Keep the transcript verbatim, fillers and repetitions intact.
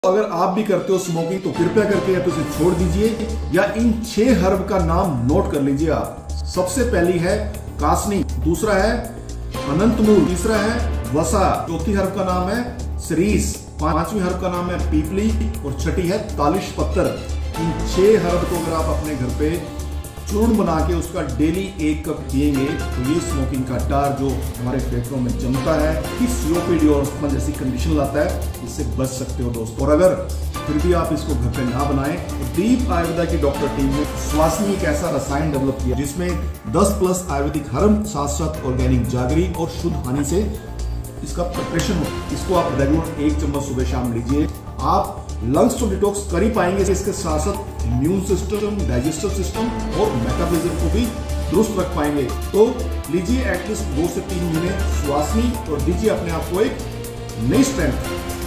अगर आप भी करते हो स्मोकिंग तो कृपया करके या तो इसे छोड़ दीजिए या इन छह हर्ब का नाम नोट कर लीजिए आप। सबसे पहली है कासनी, दूसरा है अनंतमूल, तीसरा है वसा, चौथी हर्ब का नाम है सरीस, पांचवी हर्ब का नाम है पीपली और छठी है तालिश पत्तर। इन छह हर्ब को अगर आप अपने घर पे चूर्ण बना के उसका डेली एक कप पिएंगे तो ये स्मोकिंग का डार जो हमारे फेफड़ों में जमता है कि सीओपीडी और अस्थमा जैसी कंडीशन लाता है, इससे बच सकते हो दोस्तों। और अगर फिर भी आप इसको घर पे ना बनाएं तो दीप आयुर्वेदा की डॉक्टर टीम ने स्वासनी एक ऐसा रसायन डेवलप किया जिसमें दस प्लस आयुर्वेदिक हर्ब, साथ साथ ऑर्गेनिक जागरी और शुद्ध हनी से इसका प्रिपरेशन हो। इसको आप रेगुलर एक चम्मच सुबह शाम लीजिए। आप लंग्स तो डिटॉक्स कर ही पाएंगे, इसके साथ साथ इम्यून सिस्टम, डाइजेस्टिव सिस्टम और मेटाबॉलिज्म को भी दुरुस्त रख पाएंगे। तो लीजिए एटलीस्ट दो से तीन महीने स्वासनी और दीजिए अपने आप को एक नई स्ट्रेंथ।